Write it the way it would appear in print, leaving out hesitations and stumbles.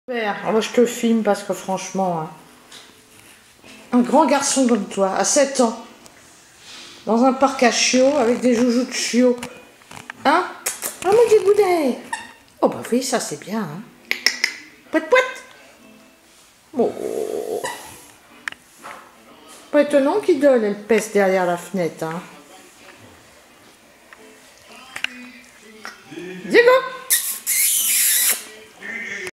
Alors je te filme parce que franchement, hein, un grand garçon comme toi, à 7 ans, dans un parc à chiots avec des joujoux de chiots, hein? Ah mon petit boudet! Oh bah oui, ça c'est bien, hein? Pouet pouet! Oh. Pas étonnant qu'Idole, elle pèse derrière la fenêtre, hein? Diego!